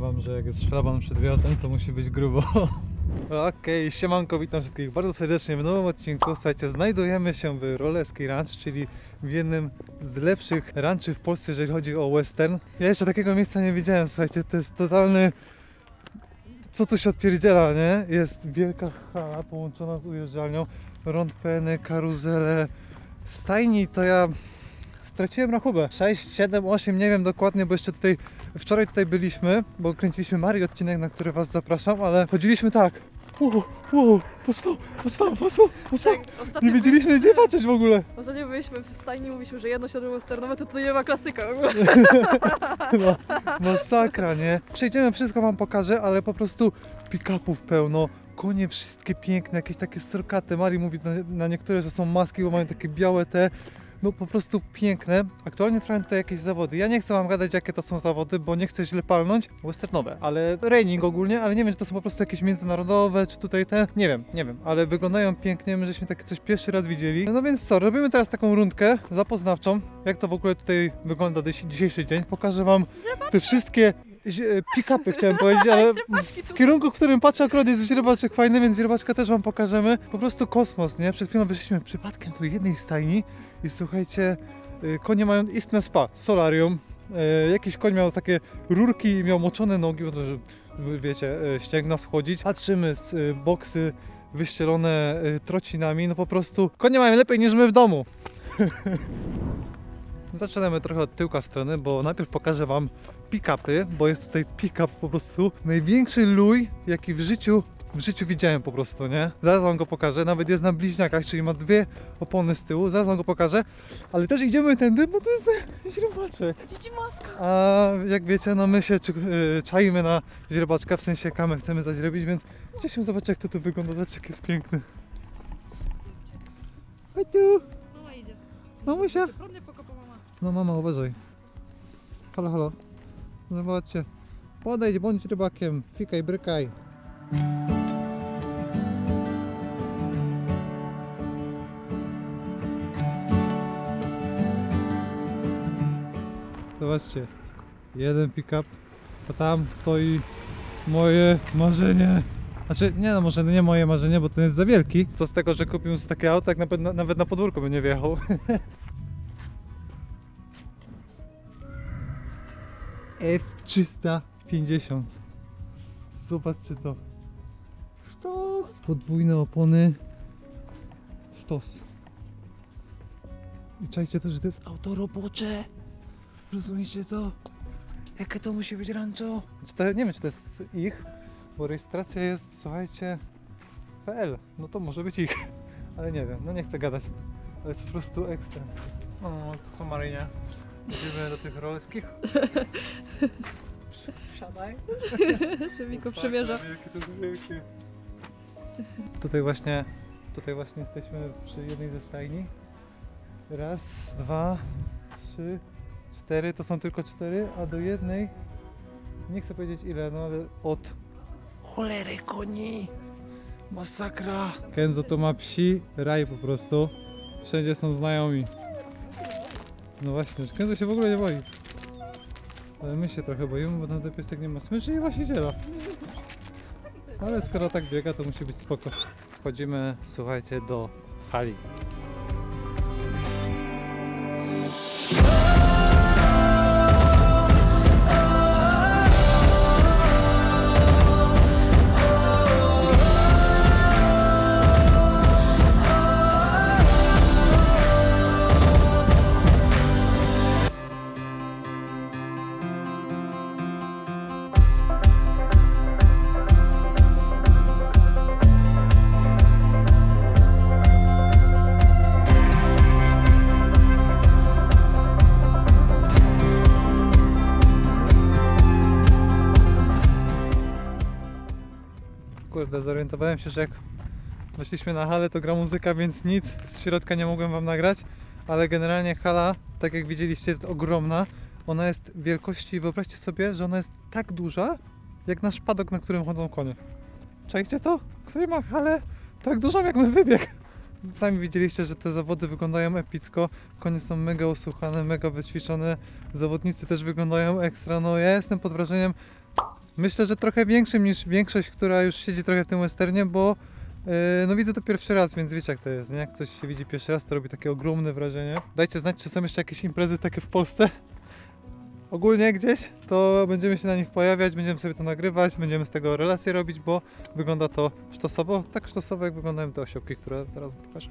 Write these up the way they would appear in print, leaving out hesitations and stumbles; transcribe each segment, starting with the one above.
wam, że jak jest szlaban przed wjazdem, to musi być grubo. Okej, siemanko, witam wszystkich bardzo serdecznie w nowym odcinku. Słuchajcie, znajdujemy się w Roleski Ranch, czyli w jednym z lepszych ranchy w Polsce, jeżeli chodzi o western. Ja jeszcze takiego miejsca nie widziałem, słuchajcie, to jest totalny... Co tu się odpierdziela, nie? Jest wielka hala połączona z ujeżdżalnią, rondpeny, karuzele, stajni, to ja straciłem rachubę. 6, 7, 8, nie wiem dokładnie, bo jeszcze tutaj wczoraj tutaj byliśmy, bo kręciliśmy Marii odcinek, na który was zapraszam, ale chodziliśmy tak. Postał. Nie wiedzieliśmy gdzie patrzeć w ogóle. Ostatnio byliśmy w stajni, mówiliśmy, że jedno siodło westernowe, to tutaj nie ma klasyka w ogóle. No, masakra, nie? Przejdziemy, wszystko wam pokażę, ale po prostu pick-upów pełno, konie wszystkie piękne, jakieś takie strokaty. Marii mówi na niektóre, że są maski, bo mają takie białe te. No po prostu piękne. Aktualnie trwają tutaj jakieś zawody. Ja nie chcę wam gadać jakie to są zawody, bo nie chcę źle palnąć. Westernowe, ale raining ogólnie, ale nie wiem czy to są po prostu jakieś międzynarodowe, czy tutaj te. Nie wiem, ale wyglądają pięknie. My żeśmy takie coś pierwszy raz widzieli. No więc co, robimy teraz taką rundkę zapoznawczą. Jak to w ogóle tutaj wygląda dzisiejszy dzień. Pokażę wam te wszystkie pick-upy chciałem powiedzieć, ale w kierunku, w którym patrzę akurat jest źrebaczek fajny, więc źrebaczka też wam pokażemy. Po prostu kosmos, nie? Przed chwilą wyszliśmy przypadkiem do jednej stajni i słuchajcie, konie mają istne spa, solarium. Jakiś koń miał takie rurki i miał moczone nogi, bo to, żeby wiecie, ścięgna schodzić. Patrzymy z boksy wyścielone trocinami, no po prostu konie mają lepiej niż my w domu. Zaczynamy trochę od tyłka strony, bo najpierw pokażę wam pick-upy, bo jest tutaj pick-up po prostu największy luj, jaki w życiu widziałem po prostu, nie? Zaraz wam go pokażę, nawet jest na bliźniakach, czyli ma dwie opony z tyłu, zaraz wam go pokażę, ale też idziemy tędy, bo to jest źrebaczek. Dzieci maska. A jak wiecie, no my się czaimy na źrebaczka, w sensie kamę chcemy zaźrebić, więc chcieliśmy zobaczyć jak to tu wygląda, zobaczcie jak jest piękny. Chodź tu! Mama idzie. Mamusia! Prądnie pokopa mama. No mama, uważaj. Halo. Zobaczcie. Podejdź, bądź rybakiem. Fikaj, brykaj. Zobaczcie. Jeden pick-up, a tam stoi moje marzenie. Znaczy, nie no, może nie moje marzenie, bo ten jest za wielki. Co z tego, że kupił sobie takie auto, jak nawet na podwórko by nie wjechał. F350. Zobaczcie to. Sztos! Podwójne opony. Sztos. I czajcie to, że to jest auto robocze. Rozumiecie to? Jakie to musi być rancho? Nie wiem, czy to jest ich, bo rejestracja jest, słuchajcie, PL. No to może być ich. Ale nie wiem, no nie chcę gadać. Ale jest po prostu ekstra. O, to są Marynie. Idziemy do tych roleskich. Siadaj. Szybiko przemierza. Jakie to jest wielkie. Tutaj właśnie jesteśmy przy jednej ze stajni. Raz, dwa, trzy, cztery. To są tylko cztery, a do jednej nie chcę powiedzieć ile, no ale od cholery koni. Masakra. Kenzo to ma psi raj po prostu. Wszędzie są znajomi. No właśnie, Kenzo się w ogóle nie boi. Ale my się trochę boimy, bo tam ten piesek nie ma smyczy i właściciela. Ale skoro tak biega, to musi być spoko. Wchodzimy, słuchajcie, do hali. Kurde, zorientowałem się, że jak weszliśmy na halę, to gra muzyka, więc nic z środka nie mogłem wam nagrać, ale generalnie hala, tak jak widzieliście, jest ogromna. Ona jest wielkości, wyobraźcie sobie, że ona jest tak duża, jak nasz padok, na którym chodzą konie. Czajcie to? Który ma halę tak dużą jak my wybieg. Sami widzieliście, że te zawody wyglądają epicko, konie są mega usłuchane, mega wyćwiczone, zawodnicy też wyglądają ekstra, no ja jestem pod wrażeniem Myślę, że trochę większym niż większość, która już siedzi trochę w tym westernie, bo no widzę to pierwszy raz, więc wiecie jak to jest, nie? Jak ktoś się widzi pierwszy raz, to robi takie ogromne wrażenie. Dajcie znać, czy są jeszcze jakieś imprezy takie w Polsce. Ogólnie gdzieś, to będziemy się na nich pojawiać, będziemy sobie to nagrywać, będziemy z tego relacje robić, bo wygląda to sztosowo, tak sztosowo jak wyglądają te osiołki, które zaraz wam pokażę.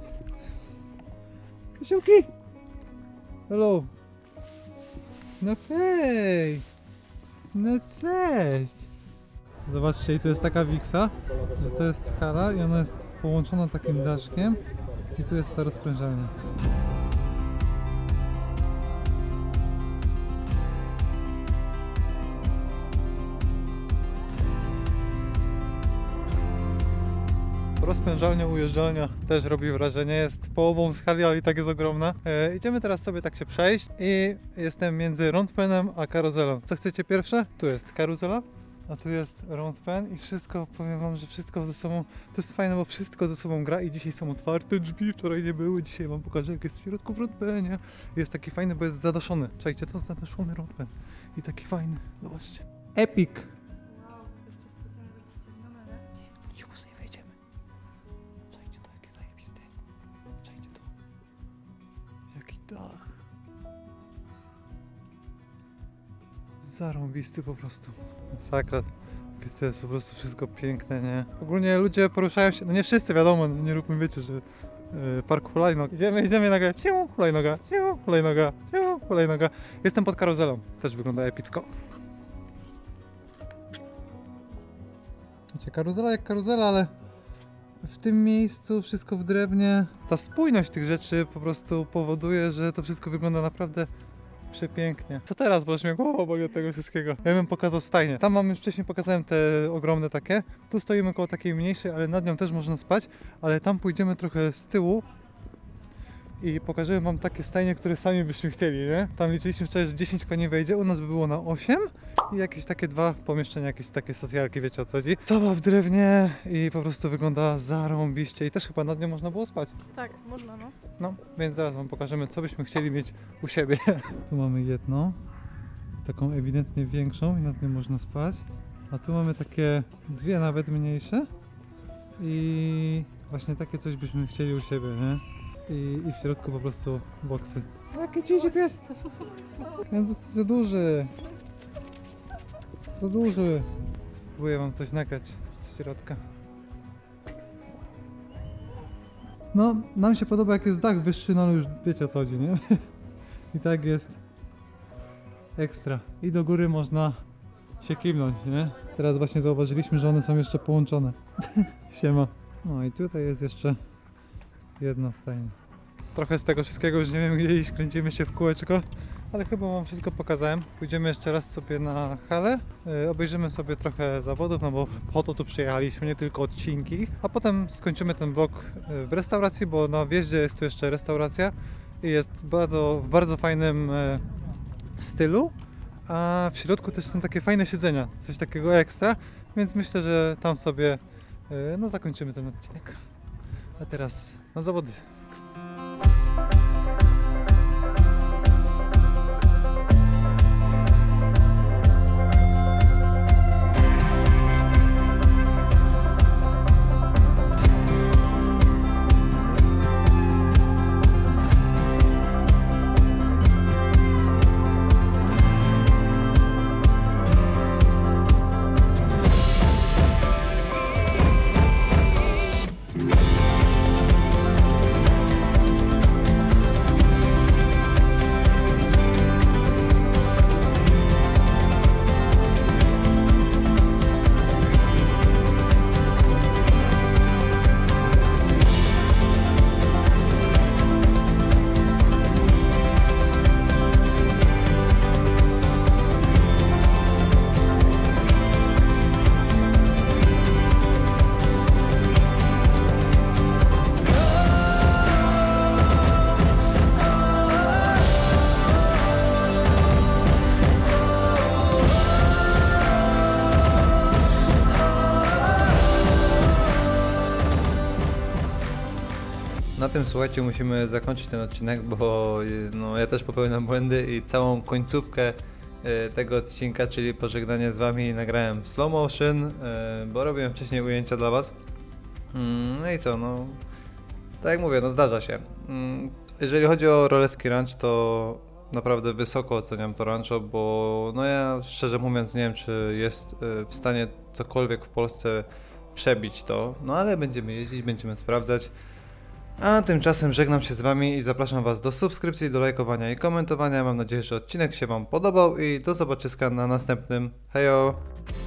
Osiołki! Hello! No hej! No cześć! Zobaczcie, i tu jest taka wiksa, że to jest hala i ona jest połączona takim daszkiem i tu jest ta rozprężalnia. Rozpężalnia, ujeżdżalnia też robi wrażenie, jest połową z hali, ale i tak jest ogromna. Idziemy teraz sobie tak się przejść i jestem między roundpenem a karuzelą. Co chcecie pierwsze? Tu jest karuzela, a tu jest roundpen i wszystko, powiem wam, że wszystko ze sobą, to jest fajne, bo wszystko ze sobą gra i dzisiaj są otwarte drzwi, wczoraj nie były, dzisiaj wam pokażę jak jest w środku w roundpenie. Jest taki fajny, bo jest zadaszony. Czekajcie, to jest zadaszony roundpen i taki fajny, zobaczcie. Epic! Dach. Zarąbisty po prostu. Sakra. To jest po prostu wszystko piękne, nie? Ogólnie ludzie poruszają się, no nie wszyscy wiadomo, nie róbmy, wiecie, że park hulajnog. Idziemy nagle, hulajnoga, hulajnoga, hulajnoga. Jestem pod karuzelą, też wygląda epicko. Wiecie, karuzela jak karuzela, ale w tym miejscu wszystko w drewnie. Ta spójność tych rzeczy po prostu powoduje, że to wszystko wygląda naprawdę przepięknie. Co teraz? Bo już mnie głowa boli od tego wszystkiego. Ja bym pokazał stajnię. Tam już wcześniej pokazałem te ogromne takie. Tu stoimy koło takiej mniejszej, ale nad nią też można spać. Ale tam pójdziemy trochę z tyłu i pokażemy wam takie stajnie, które sami byśmy chcieli, nie? Tam liczyliśmy wczoraj, że 10 koni wejdzie, u nas by było na 8 i jakieś takie 2 pomieszczenia, jakieś takie socjalki, wiecie o co chodzi. Cała w drewnie i po prostu wygląda zarąbiście i też chyba nad nią można było spać. Tak, można, no. No, więc zaraz wam pokażemy, co byśmy chcieli mieć u siebie. Tu mamy jedną, taką ewidentnie większą i nad nią można spać. A tu mamy takie 2 nawet mniejsze i właśnie takie coś byśmy chcieli u siebie, nie? I w środku po prostu boksy. Jaki dzieci pies! Jest za duży! Za duży! Spróbuję wam coś nagrać z środka. No, nam się podoba jak jest dach wyższy, no ale już wiecie o co chodzi, nie? I tak jest ekstra. I do góry można się kimnąć, nie? Teraz właśnie zauważyliśmy, że one są jeszcze połączone. Siema. No i tutaj jest jeszcze jedna stajnia. Trochę z tego wszystkiego już nie wiem gdzie iść, kręcimy się w kółeczko, ale chyba wam wszystko pokazałem. Pójdziemy jeszcze raz sobie na halę, obejrzymy sobie trochę zawodów, no bo po to tu przyjechaliśmy, nie tylko odcinki, a potem skończymy ten vlog w restauracji, bo na wjeździe jest tu jeszcze restauracja i jest w bardzo fajnym stylu, a w środku też są takie fajne siedzenia, coś takiego ekstra, więc myślę, że tam sobie no zakończymy ten odcinek. A teraz na zawody. Na tym, słuchajcie, musimy zakończyć ten odcinek, bo no, ja też popełniam błędy i całą końcówkę tego odcinka, czyli pożegnanie z wami, nagrałem w slow motion, bo robiłem wcześniej ujęcia dla was. No i co, no tak jak mówię, no zdarza się. Jeżeli chodzi o Roleski Ranch, to naprawdę wysoko oceniam to rancho, bo no ja szczerze mówiąc nie wiem, czy jest w stanie cokolwiek w Polsce przebić to, no ale będziemy jeździć, będziemy sprawdzać. A tymczasem żegnam się z wami i zapraszam was do subskrypcji, do lajkowania i komentowania. Mam nadzieję, że odcinek się wam podobał i do zobaczyska na następnym. Hejo!